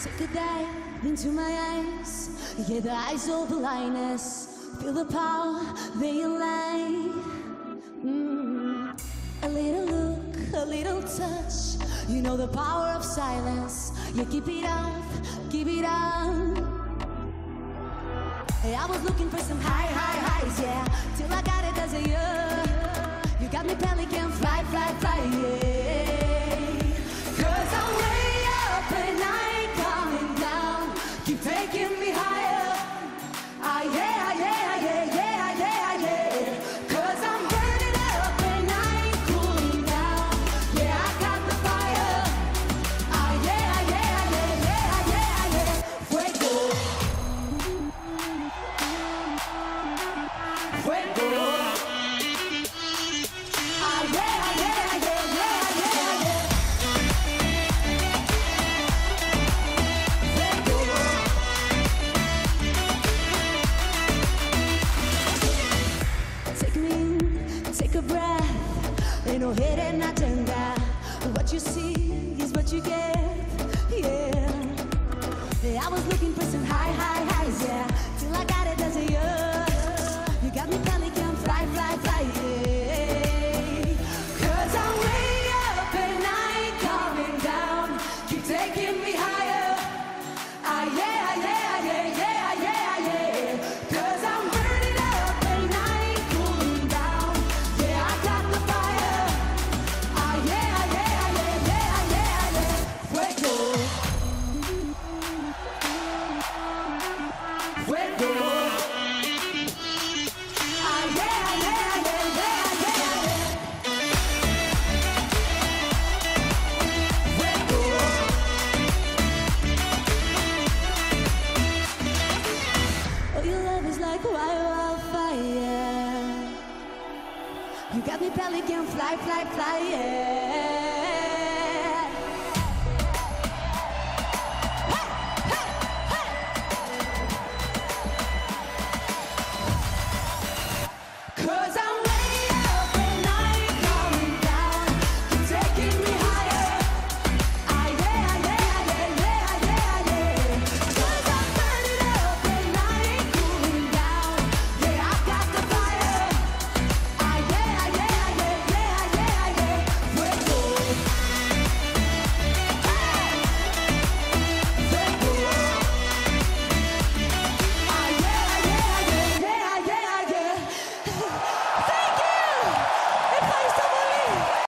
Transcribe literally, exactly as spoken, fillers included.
Take a dive into my eyes, yeah, the eyes of blindness. Feel the power they light. Mm. A little look, a little touch. You know the power of silence. Yeah, keep it up, keep it up. Hey, I was looking for some high, high highs, yeah, till I got it as a year. You got me pelican, fly, fly, fly, yeah. Cause I'm way up at night, coming down. Keep taking me higher. Ah, yeah, yeah, yeah, yeah, yeah, yeah. Cause I'm burning up at night, cooling down. Yeah, I got the fire. Ah, yeah, yeah, yeah, yeah, yeah, yeah. Fuego. Fuego. Ah, yeah, yeah, yeah, yeah, yeah, yeah. Take me in, take a breath. Ain't no hidden agenda. What you see is what you get, yeah. Yeah, I was looking for some high, high highs, yeah, till I got it as a year. You got me pelican, fly, fly, fly, yeah. Cause I'm way up at night, coming down. Keep taking me higher. Ah, yeah, yeah, yeah, yeah, yeah, yeah. Cause I'm burning up at night, cooling down. Yeah, I got the fire. Ah, yeah, yeah, yeah, yeah, yeah, yeah. Fuego. Fuego. Ah, yeah, yeah, yeah, yeah, yeah, yeah. Fuego. Oh, your love is like wildfire. You got me pelican, fly, fly, fly, yeah.